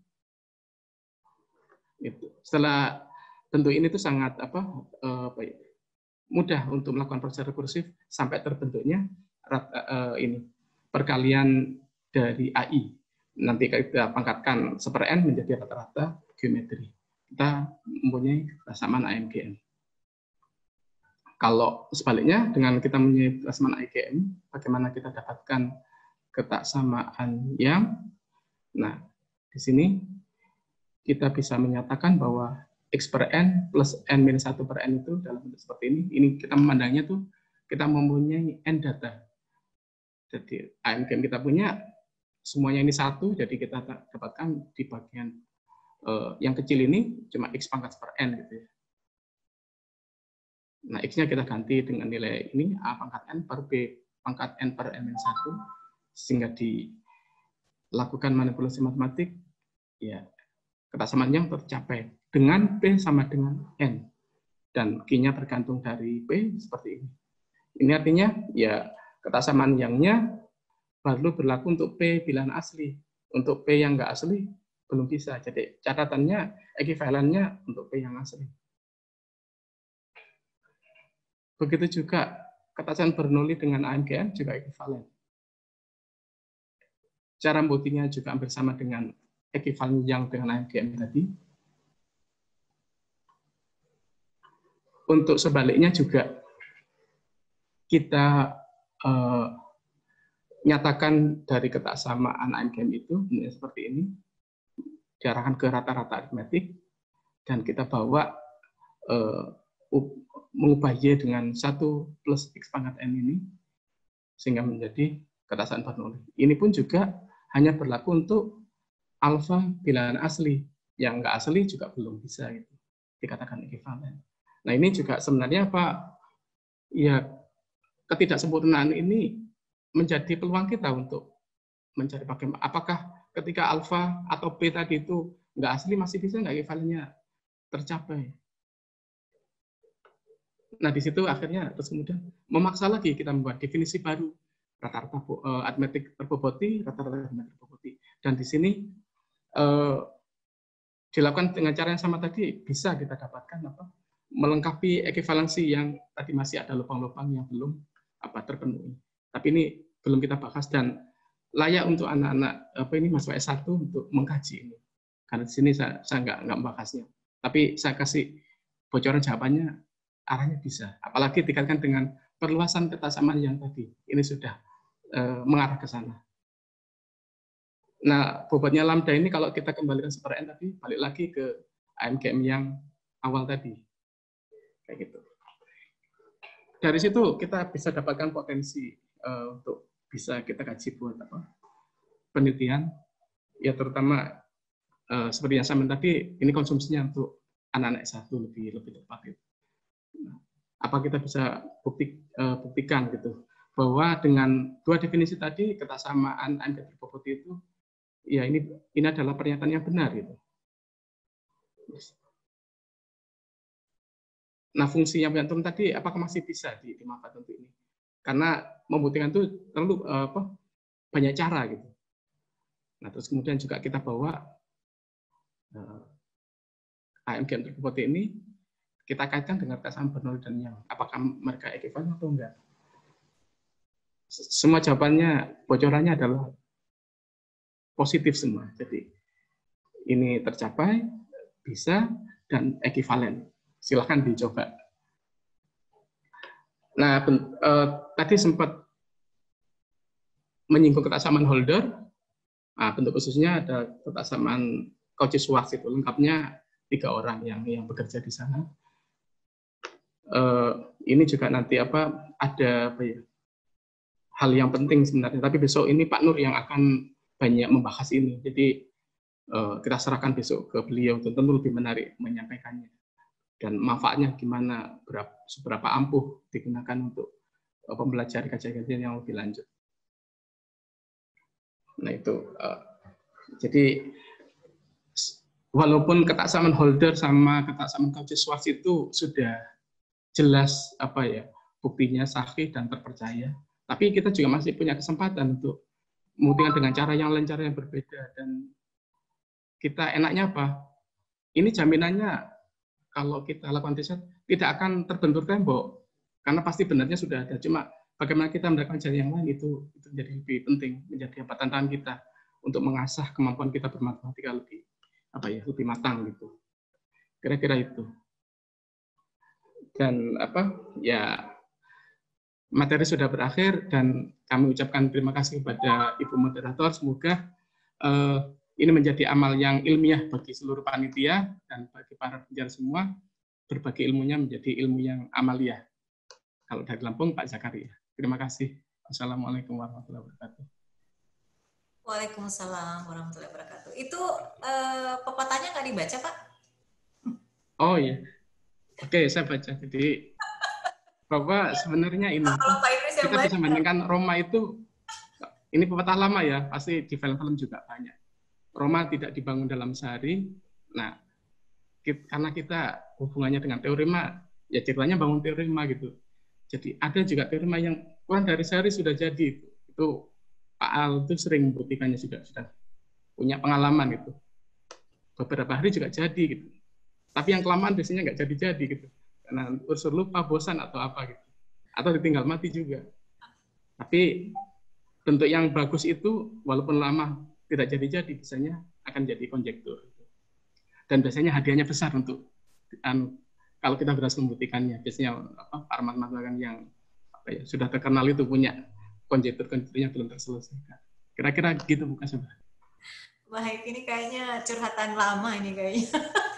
Setelah bentuk ini tuh sangat mudah untuk melakukan proses rekursif sampai terbentuknya ini perkalian dari AI. Nanti kita pangkatkan 1/n menjadi rata-rata geometri. Kita mempunyai ketaksamaan AMGM. Kalau sebaliknya, dengan kita mempunyai ketaksamaan AMGM, bagaimana kita dapatkan ketaksamaan Young? Nah, di sini kita bisa menyatakan bahwa X per N plus N-1 per N itu dalam bentuk seperti ini. Ini kita memandangnya tuh, kita mempunyai N data. Jadi AMGM kita punya, semuanya ini 1, jadi kita dapatkan di bagian yang kecil ini cuma X pangkat per N gitu ya. Nah, X-nya kita ganti dengan nilai ini, A pangkat N per B pangkat n per n-1 sehingga dilakukan manipulasi matematik, ya kebersamaan yang tercapai dengan P sama dengan N. Dan Q-nya tergantung dari P seperti ini. Ini artinya ya kebersamaan yang-nya baru berlaku untuk P bilangan asli. Untuk P yang nggak asli belum bisa. Jadi catatannya ekuivalennya untuk P yang asli. Begitu juga kebersamaan Bernoulli dengan AMGN juga ekuivalen. Cara membuktinya juga hampir sama dengan ekuivalen yang dengan AMGN tadi. Untuk sebaliknya juga kita nyatakan dari kebersamaan AMGN itu seperti ini, diarahkan ke rata-rata aritmetik, dan kita bawa mengubah Y dengan 1 plus X pangkat N ini, sehingga menjadi kebersamaan Bernoulli. Ini pun juga hanya berlaku untuk alfa bilangan asli. Yang nggak asli juga belum bisa gitu, dikatakan ekuivalen. Nah ini juga sebenarnya apa? Ya ketidaksempurnaan ini menjadi peluang kita untuk mencari bagaimana apakah ketika alfa atau P tadi itu nggak asli masih bisa nggak ekuivalennya tercapai. Nah di situ akhirnya terus kemudian memaksa lagi kita membuat definisi baru rata-rata aritmetik terboboti, rata-rata aritmetik terboboti. Dan di sini dilakukan dengan cara yang sama tadi bisa kita dapatkan apa? Melengkapi ekuivalensi yang tadi masih ada lubang-lubang yang belum terpenuhi. Tapi ini belum kita bahas dan layak untuk anak-anak ini mahasiswa S1 untuk mengkaji ini. Karena di sini saya nggak membahasnya. Tapi saya kasih bocoran jawabannya arahnya bisa. Apalagi dikaitkan dengan perluasan kebersamaan yang tadi. Ini sudah mengarah ke sana. Nah, bobotnya lambda ini kalau kita kembalikan super N tadi, balik lagi ke AMGM yang awal tadi. Kayak gitu. Dari situ kita bisa dapatkan potensi untuk bisa kita kaji buat apa? Penelitian, ya terutama seperti yang saya bilang tadi, ini konsumsinya untuk anak-anak S1 lebih tepat. Gitu. Nah, apa kita bisa buktikan gitu bahwa dengan dua definisi tadi kebersamaan AMGM terboboti itu, ya ini adalah pernyataan yang benar gitu. Nah, fungsi yang turun tadi apakah masih bisa dimanfaatkan untuk ini? Karena membuktikan itu perlu banyak cara gitu. Nah, terus kemudian juga kita bawa AMGM terboboti ini kita kaitkan dengan kebersamaan Bernoulli dan Young. Apakah mereka ekuivalen atau enggak? Semua jawabannya, bocorannya adalah positif semua. Jadi ini tercapai, bisa, dan ekuivalen. Silahkan dicoba. Nah, tadi sempat menyinggung kebersamaan Holder. Nah, bentuk khususnya ada kebersamaan Cauchy-Schwarz itu lengkapnya 3 orang yang bekerja di sana. Ini juga nanti ada hal yang penting sebenarnya. Tapi besok ini Pak Nur yang akan banyak membahas ini. Jadi kita serahkan besok ke beliau, tentu lebih menarik menyampaikannya. Dan manfaatnya gimana, seberapa ampuh digunakan untuk mempelajari kajian-kajian yang lebih lanjut. Nah itu, jadi walaupun kebersamaan Holder sama kebersamaan Cauchy-Schwarz itu sudah jelas buktinya sahih dan terpercaya, tapi kita juga masih punya kesempatan untuk membuktikan dengan cara yang lain, cara yang berbeda. Dan kita enaknya apa? Ini jaminannya kalau kita lakukan riset tidak akan terbentur tembok, karena pasti benarnya sudah ada. Cuma bagaimana kita mendapatkan cara yang lain itu menjadi lebih penting, menjadi tantangan kita untuk mengasah kemampuan kita bermatematika lebih lebih matang gitu. Kira-kira itu. Dan materi sudah berakhir dan kami ucapkan terima kasih kepada Ibu Moderator. Semoga ini menjadi amal yang ilmiah bagi seluruh panitia dan bagi para pengajar semua, berbagi ilmunya menjadi ilmu yang amalia. Kalau dari Lampung, Pak Zakaria. Terima kasih. Assalamualaikum warahmatullahi wabarakatuh. Waalaikumsalam warahmatullahi wabarakatuh. Itu pepatahnya nggak dibaca, Pak? Oh iya. Oke, saya baca. Jadi bahwa sebenarnya ini. Kalau Pak Idris kita bisa bandingkan Roma itu, ini pepatah lama ya, pasti di film-film juga banyak. Roma tidak dibangun dalam sehari. Nah, karena kita hubungannya dengan teorema, ya ceritanya bangun teorema gitu. Jadi ada juga teorema yang kurang dari sehari sudah jadi. Itu Pak Al itu sering membuktikannya juga, sudah punya pengalaman gitu. Beberapa hari juga jadi gitu. Tapi yang kelamaan biasanya nggak jadi-jadi gitu. Karena unsur lupa, bosan atau apa gitu. Atau ditinggal mati juga. Tapi bentuk yang bagus itu walaupun lama tidak jadi-jadi, biasanya akan jadi konjektur. Dan biasanya hadiahnya besar untuk kalau kita berhasil membuktikannya. Biasanya para matematika yang sudah terkenal itu punya konjektur-konjekturnya belum terselesaikan. Kira-kira gitu bukan Sobat? Baik, ini kayaknya curhatan lama ini kayaknya.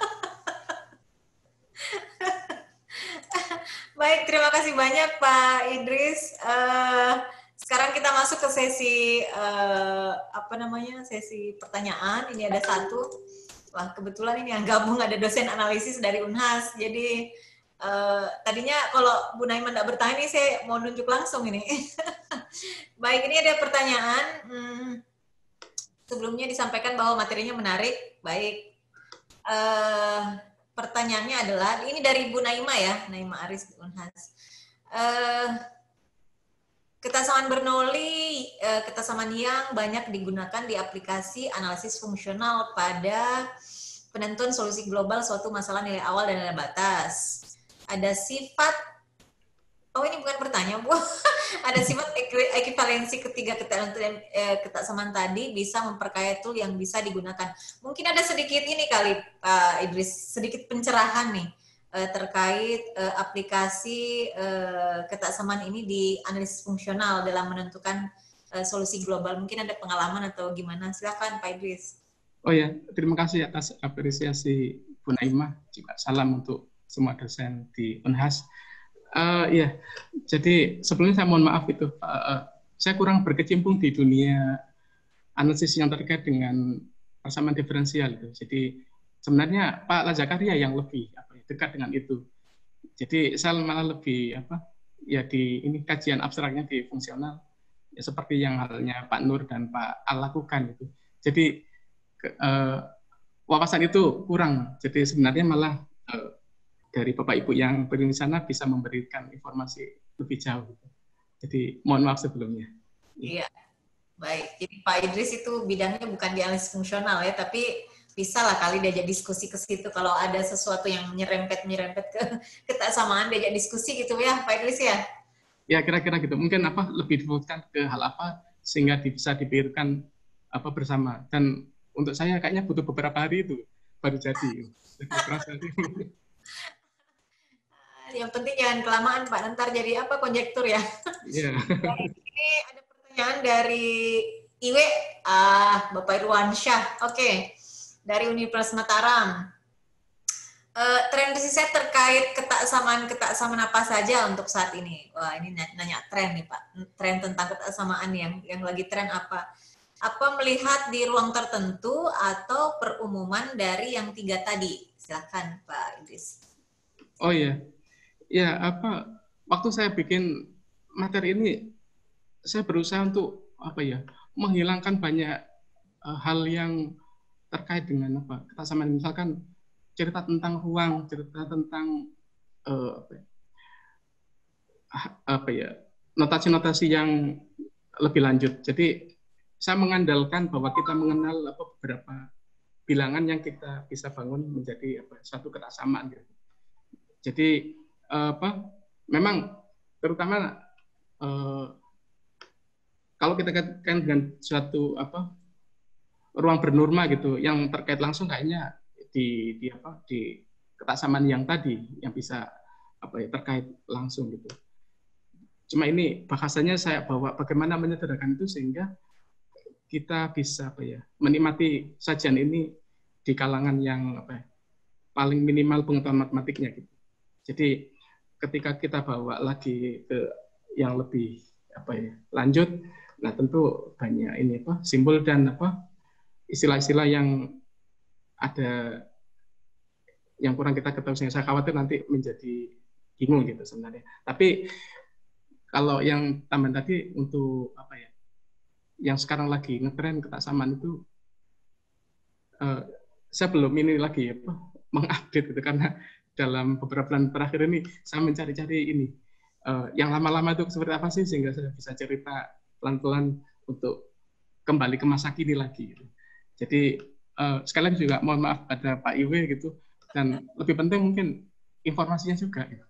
Baik, terima kasih banyak Pak Idris. Sekarang kita masuk ke sesi sesi pertanyaan. Ini ada satu. Wah, kebetulan ini yang gabung ada dosen analisis dari Unhas. Jadi tadinya kalau Bu Naima tidak bertanya ini saya mau nunjuk langsung ini. Baik, ini ada pertanyaan. Sebelumnya disampaikan bahwa materinya menarik. Baik. Pertanyaannya adalah, ini dari Bu Naima ya, Naima Aris Unhas. Ketasamaan Bernoulli, ketasamaan yang banyak digunakan di aplikasi analisis fungsional pada penentuan solusi global suatu masalah nilai awal dan nilai batas. Ada sifat, oh ini bukan pertanyaan Bu, ada sifat ekivalensi ketiga ketasamaan tadi bisa memperkaya tool yang bisa digunakan. Mungkin ada sedikit ini kali Pak Idris, sedikit pencerahan nih terkait aplikasi ketaksamaan ini di analisis fungsional dalam menentukan solusi global. Mungkin ada pengalaman atau gimana? Silakan Pak Idris. Oh ya, terima kasih atas apresiasi Bu Naimah. Juga salam untuk semua dosen di Unhas. Ya, jadi sebelumnya saya mohon maaf itu, saya kurang berkecimpung di dunia analisis yang terkait dengan persamaan diferensial itu. Jadi sebenarnya Pak Lazakaria yang lebih dekat dengan itu. Jadi saya malah lebih di ini kajian abstraknya di fungsional, ya seperti yang halnya Pak Nur dan Pak Al lakukan itu. Jadi wawasan itu kurang. Jadi sebenarnya malah dari Bapak Ibu yang berdiri di sana bisa memberikan informasi lebih jauh. Jadi mohon maaf sebelumnya. Iya, baik. Jadi Pak Idris itu bidangnya bukan di analisis fungsional ya, tapi bisa lah kali diajak diskusi ke situ kalau ada sesuatu yang nyerempet ke ketaksamaan, diajak diskusi gitu ya Pak Idris ya? Ya kira-kira gitu. Mungkin lebih difokuskan ke hal apa sehingga bisa dipikirkan bersama. Dan untuk saya kayaknya butuh beberapa hari itu baru jadi. Yang penting jangan kelamaan Pak, ntar jadi konjektur ya. Yeah. Ini ada pertanyaan dari Iwe, Bapak Irwansyah. Oke. Dari Universitas Mataram. Tren riset terkait ketaksamaan apa saja untuk saat ini? Wah, ini nanya tren nih Pak. Tren tentang ketaksamaan yang lagi tren apa? Apa melihat di ruang tertentu atau perumuman dari yang 3 tadi? Silakan Pak Idris. Oh iya. Ya, waktu saya bikin materi ini saya berusaha untuk menghilangkan banyak hal yang terkait dengan ketaksamaan, misalkan cerita tentang ruang, cerita tentang notasi-notasi yang lebih lanjut. Jadi saya mengandalkan bahwa kita mengenal beberapa bilangan yang kita bisa bangun menjadi suatu ketaksamaan. Gitu. Jadi memang terutama kalau kita kaitkan dengan suatu ruang bernorma gitu, yang terkait langsung kayaknya di ketaksamaan yang tadi yang bisa terkait langsung gitu. Cuma ini bahasanya saya bawa bagaimana menyederhanakan itu sehingga kita bisa menikmati sajian ini di kalangan yang paling minimal pengetahuan matematiknya gitu. Jadi ketika kita bawa lagi ke yang lebih lanjut, nah tentu banyak ini simbol dan istilah-istilah yang ada yang kurang kita ketahui, sehingga saya khawatir nanti menjadi bingung gitu sebenarnya. Tapi Kalau yang tambahan tadi untuk apa ya? Yang sekarang lagi ngetren ketaksamaan itu, saya belum ini lagi apa, mengupdate gitu, karena dalam beberapa bulan terakhir ini saya mencari-cari ini yang lama-lama itu seperti apa sih, sehingga saya bisa cerita pelan-pelan untuk kembali ke masa kini lagi gitu. Jadi sekalian juga mohon maaf pada Pak Iwe gitu, dan lebih penting mungkin informasinya juga gitu.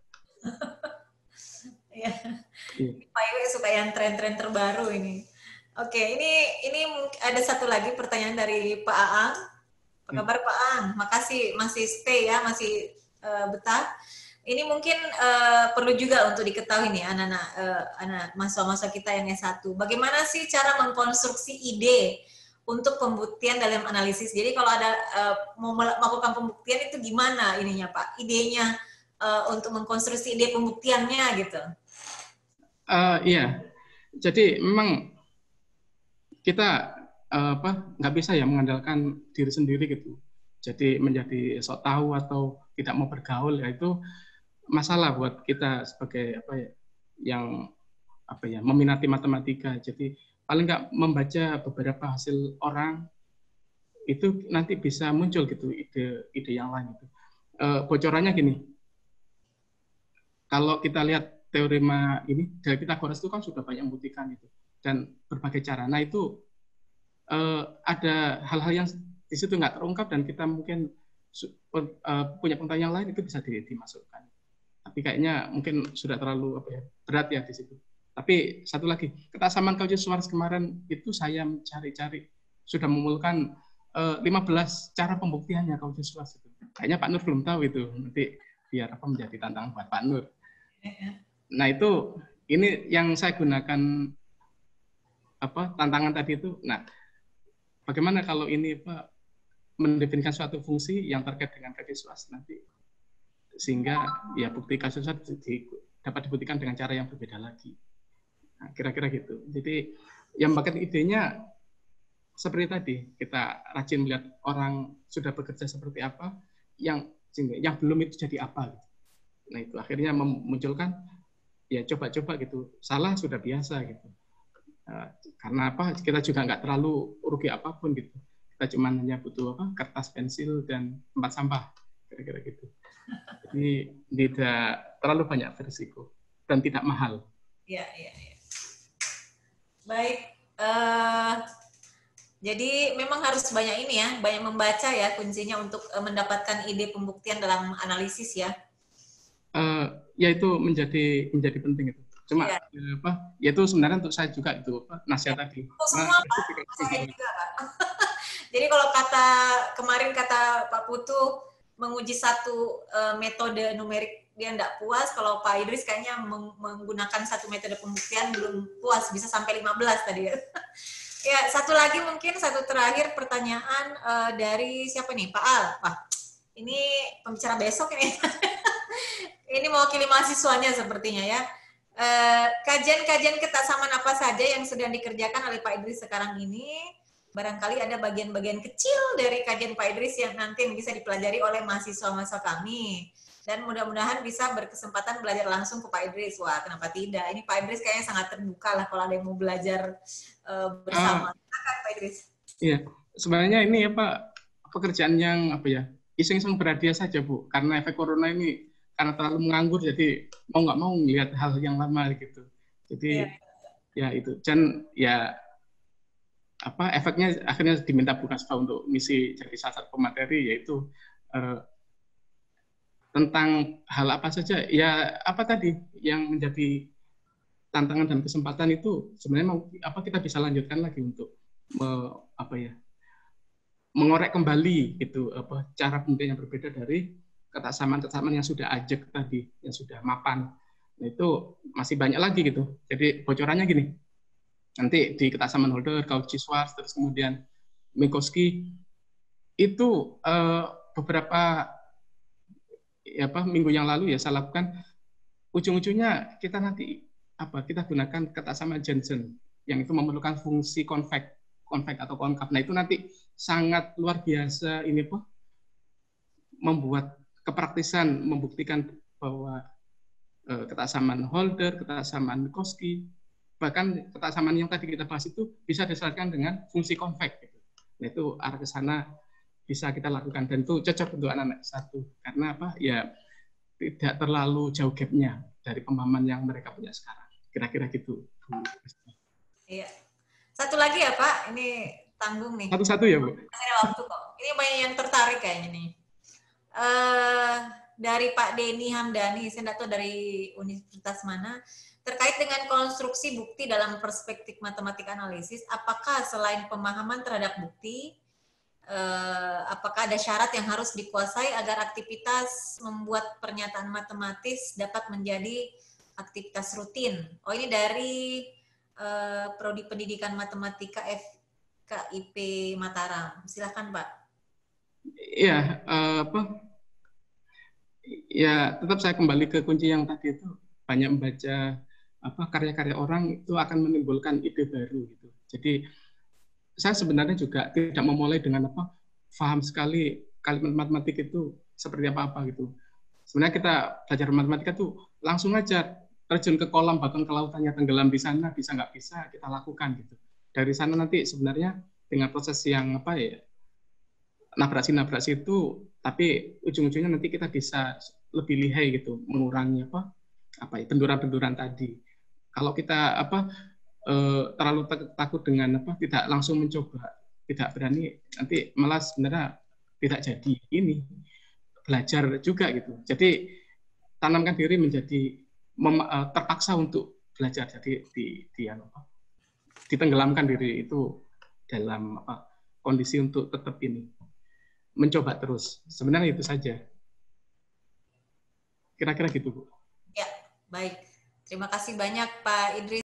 Ya. Pak Iwe suka yang tren-tren terbaru ini. Oke, ini ada satu lagi pertanyaan dari Pak Aang. Apa kabar Pak Aang? Makasih masih stay ya, masih betah. Ini mungkin perlu juga untuk diketahui nih anak-anak mahasiswa kita yang S1. Bagaimana sih cara mengkonstruksi ide untuk pembuktian dalam analisis? Jadi kalau ada mau melakukan pembuktian itu gimana ininya Pak? Idenya untuk mengkonstruksi ide pembuktiannya gitu. Iya, jadi memang kita nggak bisa ya mengandalkan diri sendiri gitu. Jadi menjadi sok tahu atau tidak mau bergaul, ya itu masalah buat kita sebagai yang meminati matematika. Jadi paling nggak membaca beberapa hasil orang itu nanti bisa muncul gitu ide yang lain itu. Bocorannya gini, kalau kita lihat teorema ini dari Pythagoras itu kan sudah banyak membuktikan itu dan berbagai cara. Nah itu ada hal-hal yang di situ nggak terungkap dan kita mungkin punya pengetahuan yang lain, itu bisa dimasukkan. Tapi kayaknya mungkin sudah terlalu berat ya di situ. Tapi satu lagi, ketaksamaan Cauchy-Schwarz kemarin itu saya cari-cari sudah mengumpulkan 15 cara pembuktiannya Cauchy-Schwarz itu. Kayaknya Pak Nur belum tahu itu. Nanti biar menjadi tantangan buat Pak Nur. Nah itu ini yang saya gunakan tantangan tadi itu. Nah, bagaimana kalau ini mendefinisikan suatu fungsi yang terkait dengan Cauchy-Schwarz nanti, sehingga ya bukti Cauchy-Schwarz dapat dibuktikan dengan cara yang berbeda lagi. Nah, kira-kira gitu. Jadi yang bagian idenya seperti tadi, kita rajin melihat orang sudah bekerja seperti apa, yang belum itu jadi apa. Nah itu akhirnya memunculkan ya coba-coba gitu, salah sudah biasa gitu. Karena kita juga nggak terlalu rugi apapun gitu, kita cuma hanya butuh kertas, pensil, dan tempat sampah, kira-kira gitu. Jadi tidak terlalu banyak berisiko dan tidak mahal. Iya. Baik, jadi memang harus banyak ini ya, banyak membaca ya kuncinya untuk mendapatkan ide pembuktian dalam analisis ya. Ya itu menjadi penting itu. Cuma ya itu sebenarnya untuk saya juga itu nasihat tadi. Semua saya juga Pak. Jadi kalau kemarin kata Pak Putu menguji satu metode numerik dia tidak puas, kalau Pak Idris kayaknya menggunakan satu metode pembuktian belum puas, bisa sampai 15 tadi ya. Ya, satu lagi mungkin, satu terakhir pertanyaan dari siapa nih? Pak Al. Wah, ini pembicara besok ini. Ini mewakili mahasiswanya sepertinya ya. Kajian-kajian ketaksamaan apa saja yang sedang dikerjakan oleh Pak Idris sekarang ini? Barangkali ada bagian-bagian kecil dari kajian Pak Idris yang nanti bisa dipelajari oleh mahasiswa-mahasiswa kami. Dan mudah-mudahan bisa berkesempatan belajar langsung ke Pak Idris. Wah, kenapa tidak? Ini Pak Idris kayaknya sangat terbuka lah kalau ada yang mau belajar bersama. Silakan Pak Idris. Iya, sebenarnya ini pekerjaan yang iseng-iseng berhadiah saja Bu. Karena efek corona ini karena terlalu menganggur, jadi mau nggak mau melihat hal yang lama gitu. Jadi ya itu, dan ya efeknya akhirnya diminta Bu Kaspa untuk misi jadi salah satu pemateri, yaitu tentang hal apa saja ya tadi yang menjadi tantangan dan kesempatan itu sebenarnya kita bisa lanjutkan lagi untuk mengorek kembali gitu cara pembuktian yang berbeda dari ketaksamaan yang sudah ajak tadi, yang sudah mapan. Nah, itu masih banyak lagi gitu. Jadi bocorannya gini, nanti di ketaksamaan Holder, Cauchy-Schwarz, terus kemudian Minkowski itu beberapa minggu yang lalu ya saya lakukan, ujung-ujungnya kita nanti kita gunakan ketaksamaan Jensen yang itu memerlukan fungsi konveks atau konkav. Nah itu nanti sangat luar biasa ini membuat kepraktisan membuktikan bahwa ketaksamaan Holder, ketaksamaan Minkowski, bahkan ketaksamaan yang tadi kita bahas itu bisa disesuaikan dengan fungsi konveks. Gitu. Nah, itu arah ke sana bisa kita lakukan dan itu cocok untuk anak-anak S1 karena apa? Ya tidak terlalu jauh gapnya dari pemahaman yang mereka punya sekarang. Kira-kira gitu. Iya. Satu lagi ya Pak, ini tanggung nih. Satu-satu ya Bu. Masih ada waktu kok. Ini banyak yang tertarik kayaknya nih. Dari Pak Denny Hamdani, saya tidak tahu dari universitas mana, terkait dengan konstruksi bukti dalam perspektif matematika analisis, apakah selain pemahaman terhadap bukti, apakah ada syarat yang harus dikuasai agar aktivitas membuat pernyataan matematis dapat menjadi aktivitas rutin? Oh, ini dari Prodi Pendidikan Matematika FKIP Mataram. Silakan Pak. Iya, ya tetap saya kembali ke kunci yang tadi itu, banyak membaca karya-karya orang itu akan menimbulkan ide baru gitu. Jadi saya sebenarnya juga tidak memulai dengan paham sekali kalimat matematik itu seperti apa gitu. Sebenarnya kita belajar matematika tuh langsung aja terjun ke kolam, bahkan ke lautannya, tenggelam di sana, bisa nggak bisa kita lakukan gitu. Dari sana nanti sebenarnya dengan proses yang nabrasi itu, tapi ujung-ujungnya nanti kita bisa lebih lihai gitu, mengurangi benturan-benturan tadi. Kalau kita terlalu takut dengan tidak langsung mencoba, tidak berani, nanti malah sebenarnya tidak jadi ini belajar juga gitu. Jadi tanamkan diri menjadi terpaksa untuk belajar, jadi ditenggelamkan diri itu dalam kondisi untuk tetap ini mencoba terus. Sebenarnya itu saja. Kira-kira gitu Bu. Ya, baik. Terima kasih banyak Pak Idris.